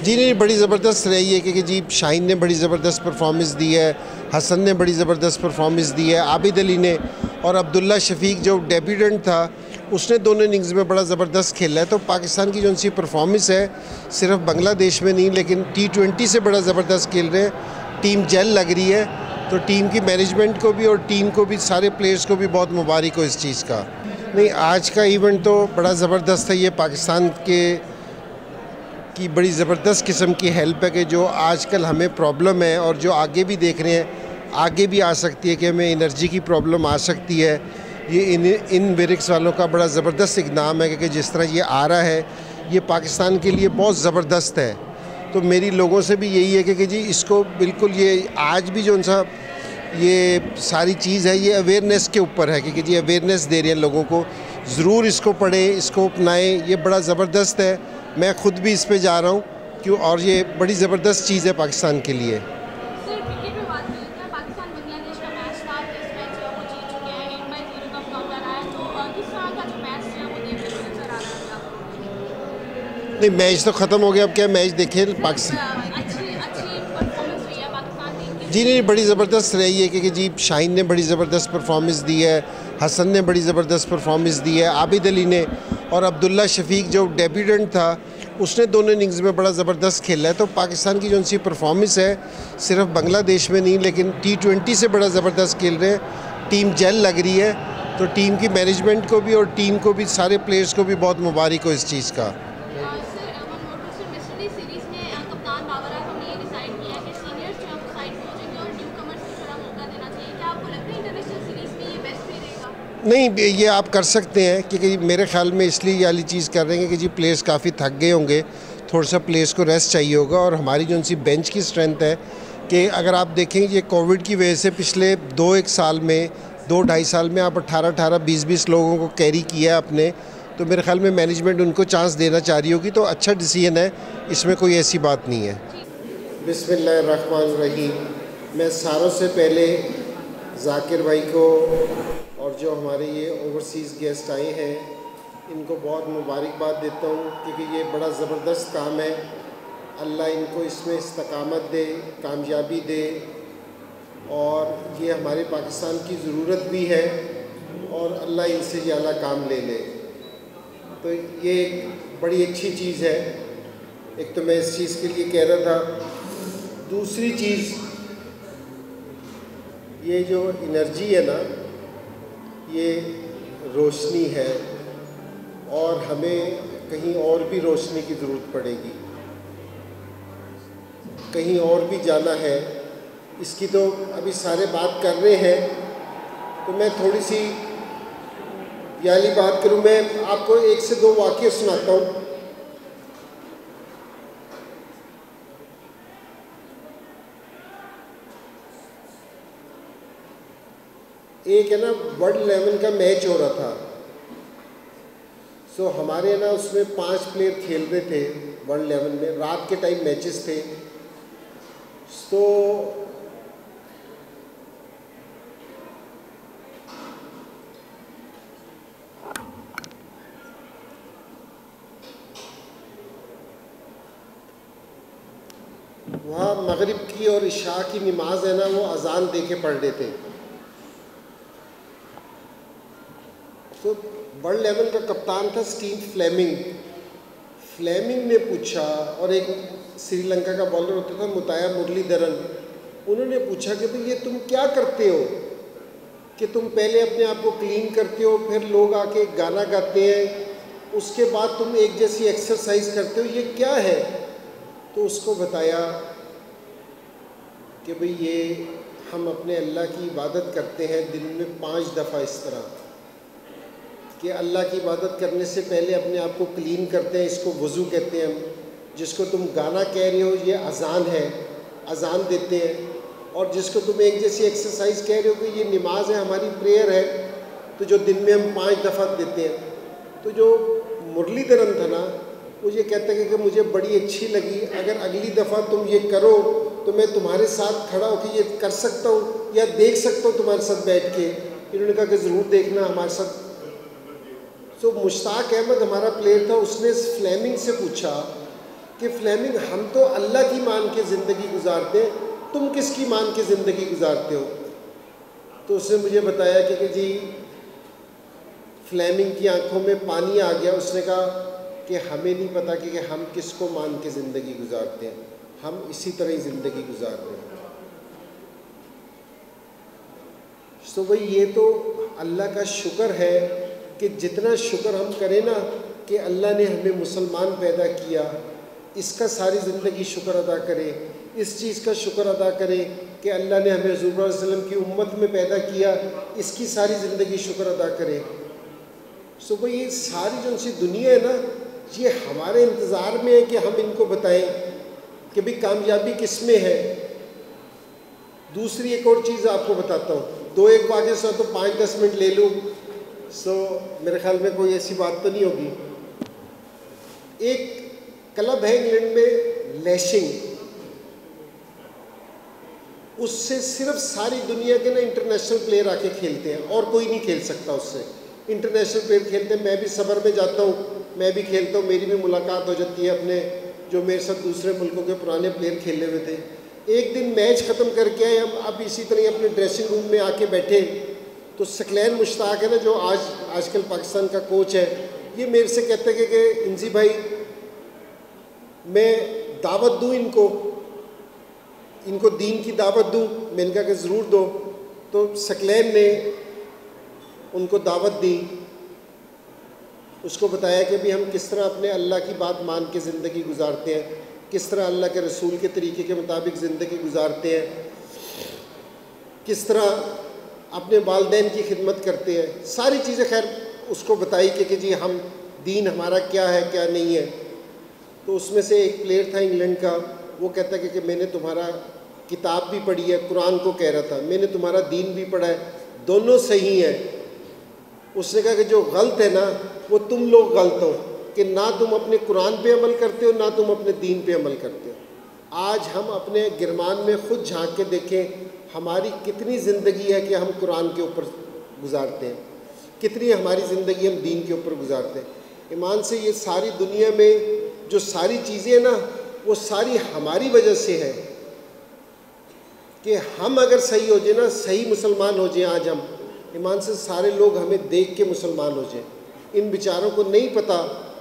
जी नहीं, बड़ी ज़बरदस्त रही है क्योंकि जी शाहीन ने बड़ी ज़बरदस्त परफॉर्मेंस दी है, हसन ने बड़ी ज़बरदस्त परफॉर्मेंस दी है, आबिद अली ने, और अब्दुल्ला शफीक जो डेब्यूटेंट था उसने दोनों इनिंग्स में बड़ा ज़बरदस्त खेला है। तो पाकिस्तान की जो सी परफॉर्मेंस है सिर्फ बांग्लादेश में नहीं लेकिन T20 से बड़ा ज़बरदस्त खेल रहे हैं, टीम जेल लग रही है। तो टीम की मैनेजमेंट को भी और टीम को भी, सारे प्लेयर्स को भी बहुत मुबारक हो इस चीज़ का। नहीं, आज का इवेंट तो बड़ा ज़बरदस्त है। ये पाकिस्तान की बड़ी ज़बरदस्त किस्म की हेल्प है कि जो आजकल हमें प्रॉब्लम है और जो आगे भी देख रहे हैं, आगे भी आ सकती है कि हमें एनर्जी की प्रॉब्लम आ सकती है। ये इन ब्रिक्स वालों का बड़ा ज़बरदस्त इक़दाम है कि जिस तरह ये आ रहा है ये पाकिस्तान के लिए बहुत ज़बरदस्त है। तो मेरी लोगों से भी यही है कि जी इसको बिल्कुल, ये आज भी जो सा ये सारी चीज़ है ये अवेयरनेस के ऊपर है कि जी अवेयरनेस दे रहे हैं लोगों को, ज़रूर इसको पढ़ें, इसको अपनाएं। ये बड़ा ज़बरदस्त है, मैं ख़ुद भी इस पे जा रहा हूँ क्यों, और ये बड़ी ज़बरदस्त चीज़ है पाकिस्तान के लिए। सर, क्रिकेट में बात करें तो पाकिस्तान बांग्लादेश का मैच था, टेस्ट मैच है वो जीत चुके हैं, 8-0 का मुकाबला रहा है। तो किस तरह का जो मैच है वो देखने को नजर आ रहा है आपको? नहीं, मैच तो ख़त्म हो गया, अब क्या मैच देखें पाकिस्तान। अच्छी अच्छी परफॉर्मेंस रही है पाकिस्तान टीम की। जी नहीं, बड़ी ज़बरदस्त रही है क्योंकि जी शाहीन ने बड़ी ज़बरदस्त परफॉर्मेंस दी है, हसन ने बड़ी ज़बरदस्त परफॉर्मेंस दी है, आबिद अली ने, और अब्दुल्ला शफीक जो डेब्यूटेंट था उसने दोनों इनिंग्स में बड़ा ज़बरदस्त खेला है। तो पाकिस्तान की जो सी परफॉर्मेंस है सिर्फ बांग्लादेश में नहीं लेकिन T20 से बड़ा ज़बरदस्त खेल रहे हैं, टीम जेल लग रही है। तो टीम की मैनेजमेंट को भी और टीम को भी, सारे प्लेयर्स को भी बहुत मुबारक हो इस चीज़ का। सर, हम वेस्टइंडीज सीरीज में कप्तान बाबर आजम ने ये डिसाइड किया है कि सीनियर्स जो है वो साइड पे हो जाएंगे और न्यू कमर्स को थोड़ा मौका देना चाहिए। क्या आपको लगता है इंटरनेशनल सीरीज में ये बेस्ट वे रहेगा? नहीं, ये आप कर सकते हैं क्योंकि मेरे ख्याल में इसलिए ये वाली चीज़ कर रहे हैं कि जी प्लेयर्स काफ़ी थक गए होंगे, थोड़ा सा प्लेयर्स को रेस्ट चाहिए होगा। और हमारी जो सी बेंच की स्ट्रेंथ है कि अगर आप देखें ये कोविड की वजह से पिछले 2-1 साल में, 2-2.5 साल में आप 18-18, 20-20 लोगों को कैरी किया अपने। तो मेरे ख्याल में मैनेजमेंट उनको चांस देना चाह रही होगी, तो अच्छा डिसीजन है, इसमें कोई ऐसी बात नहीं है। बिस्मिल्लाहिर्रहमानिर्रहीम। मैं सारों से पहले जाकिर भाई को और जो हमारे ये ओवरसीज़ गेस्ट आए हैं इनको बहुत मुबारकबाद देता हूँ क्योंकि ये बड़ा ज़बरदस्त काम है। अल्लाह इनको इसमें इस्तकामत दे, कामयाबी दे, और ये हमारे पाकिस्तान की ज़रूरत भी है और अल्लाह इनसे ये आला काम ले ले। तो ये एक बड़ी अच्छी चीज़ है। एक तो मैं इस चीज़ के लिए कह रहा था। दूसरी चीज़, ये जो एनर्जी है ना, ये रोशनी है और हमें कहीं और भी रोशनी की ज़रूरत पड़ेगी, कहीं और भी जाना है। इसकी तो अभी सारे बात कर रहे हैं, तो मैं थोड़ी सी याली बात करूं। मैं आपको 1 से 2 वाक़ये सुनाता हूं। एक है ना वर्ल्ड 11 का मैच हो रहा था। सो हमारे ना उसमें 5 प्लेयर खेल रहे थे वर्ल्ड 11 में, रात के टाइम मैचेस थे। तो वहाँ मगरिब की और इशा की नमाज है ना, वो अजान दे के पढ़ रहे थे। तो वर्ल्ड 11 का कप्तान था स्टीव फ्लेमिंग। फ्लेमिंग ने पूछा, और एक श्रीलंका का बॉलर होता था मुताया मुरलीधरन, उन्होंने पूछा कि भाई ये तुम क्या करते हो कि तुम पहले अपने आप को क्लीन करते हो, फिर लोग आके गाना गाते हैं, उसके बाद तुम एक जैसी एक्सरसाइज करते हो, ये क्या है? तो उसको बताया कि भाई ये हम अपने अल्लाह की इबादत करते हैं दिन में 5 दफ़ा, इस तरह कि अल्लाह की इबादत करने से पहले अपने आप को क्लीन करते हैं, इसको वज़ू कहते हैं हम। जिसको तुम गाना कह रहे हो ये अज़ान है, अज़ान देते हैं। और जिसको तुम एक जैसी एक्सरसाइज कह रहे हो कि ये नमाज है, हमारी प्रेयर है, तो जो दिन में हम 5 दफ़ा देते हैं। तो जो मुरलीधरन था ना, वो ये कहता है कि मुझे बड़ी अच्छी लगी, अगर अगली दफ़ा तुम ये करो तो मैं तुम्हारे साथ खड़ा होकर ये कर सकता हूँ या देख सकता हूँ तुम्हारे साथ बैठ के। इन्होंने कहा कि ज़रूर देखना हमारे साथ। तो मुश्ताक अहमद हमारा प्लेयर था, उसने फ्लेमिंग से पूछा कि फ्लेमिंग हम तो अल्लाह की मान के ज़िंदगी गुजारते हैं, तुम किसकी मान के ज़िंदगी गुजारते हो? तो उसने मुझे बताया कि जी फ्लेमिंग की आंखों में पानी आ गया। उसने कहा कि हमें नहीं पता कि हम किसको मान के ज़िंदगी गुजारते हैं, हम इसी तरह ही ज़िंदगी गुजारते हैं। तो भाई ये तो अल्लाह का शुक्र है कि जितना शुक्र हम करें ना कि अल्लाह ने हमें मुसलमान पैदा किया, इसका सारी ज़िंदगी शुक्र अदा करें। इस चीज़ का शुक्र अदा करें कि अल्लाह ने हमें हुज़ूर सल्लल्लाहु अलैहि वसल्लम की उम्मत में पैदा किया, इसकी सारी ज़िंदगी शुक्र अदा करें। सो भाई ये सारी जो सी दुनिया है ना, ये हमारे इंतज़ार में है कि हम इनको बताएं कि भाई कामयाबी किस में है। दूसरी एक और चीज़ आपको बताता हूँ, दो एक वाक़े से तो 5-10 मिनट ले लूँ, सो मेरे ख्याल में कोई ऐसी बात तो नहीं होगी। एक क्लब है इंग्लैंड में लैशिंग, उससे सिर्फ सारी दुनिया के ना इंटरनेशनल प्लेयर आके खेलते हैं और कोई नहीं खेल सकता उससे। इंटरनेशनल प्लेयर खेलते हैं, मैं भी सबर में जाता हूँ, मैं भी खेलता हूँ, मेरी भी मुलाकात हो जाती है अपने जो मेरे साथ दूसरे मुल्कों के पुराने प्लेयर खेले हुए थे। एक दिन मैच ख़त्म करके आए हम, अब इसी तरह अपने ड्रेसिंग रूम में आके बैठे तो सकलैन मुश्ताक है ना, जो आजकल पाकिस्तान का कोच है, ये मेरे से कहते हैं कि इंजी भाई मैं दावत दूँ इनको दीन की दावत दूँ। मैंने कहा कि ज़रूर दो। तो सकलैन ने उनको दावत दी, उसको बताया कि भी हम किस तरह अपने अल्लाह की बात मान के ज़िंदगी गुजारते हैं, किस तरह अल्लाह के रसूल के तरीके के मुताबिक ज़िंदगी गुजारते हैं, किस तरह अपने वालिदैन की खिदमत करते हैं, सारी चीज़ें खैर उसको बताई कि जी हम दीन हमारा क्या है क्या नहीं है। तो उसमें से एक प्लेयर था इंग्लैंड का, वो कहता है कि मैंने तुम्हारा किताब भी पढ़ी है, कुरान को कह रहा था, मैंने तुम्हारा दीन भी पढ़ा है, दोनों सही है। उसने कहा कि जो गलत है ना वो तुम लोग गलत हो कि ना तुम अपने कुरान पे अमल करते हो, ना तुम अपने दीन पे अमल करते हो। आज हम अपने गिरमान में ख़ुद झांक के देखें, हमारी कितनी ज़िंदगी है कि हम कुरान के ऊपर गुजारते हैं, कितनी हमारी ज़िंदगी हम दीन के ऊपर गुजारते हैं। ईमान से ये सारी दुनिया में जो सारी चीज़ें हैं ना, वो सारी हमारी वजह से है कि हम अगर सही हो जाए ना, सही मुसलमान हो जाए, आज हम ईमान से सारे लोग हमें देख के मुसलमान हो जाए। इन बेचारों को नहीं पता,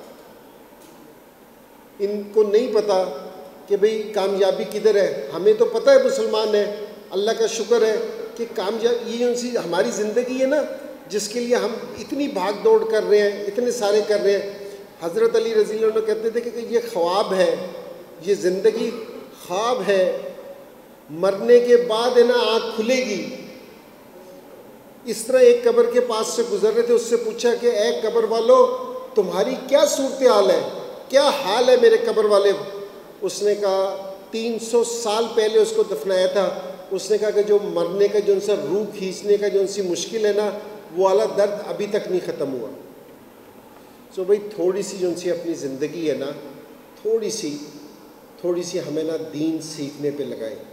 इनको नहीं पता कि भाई कामयाबी किधर है। हमें तो पता है मुसलमान है, अल्लाह का शुक्र है कि कामयाब ये उनसी हमारी ज़िंदगी है ना, जिसके लिए हम इतनी भाग दौड़ कर रहे हैं, इतने सारे कर रहे हैं। हज़रत अली रज़ी अल्लाह अन्हु कहते थे कि ये ख्वाब है, ये ज़िंदगी ख्वाब है, मरने के बाद है ना आँख खुलेगी। इस तरह एक कब्र के पास से गुजर रहे थे, उससे पूछा कि ए कब्र वालों तुम्हारी क्या सूरत हाल है, क्या हाल है मेरे कब्र वाले। उसने कहा 300 साल पहले उसको दफनाया था। उसने कहा कि जो मरने का जो उनसे रूह खींचने का जो उनसी मुश्किल है ना, वो वाला दर्द अभी तक नहीं ख़त्म हुआ। सो भाई थोड़ी सी जो उनसी अपनी ज़िंदगी है ना, थोड़ी सी हमें ना दीन सीखने पे लगाएं।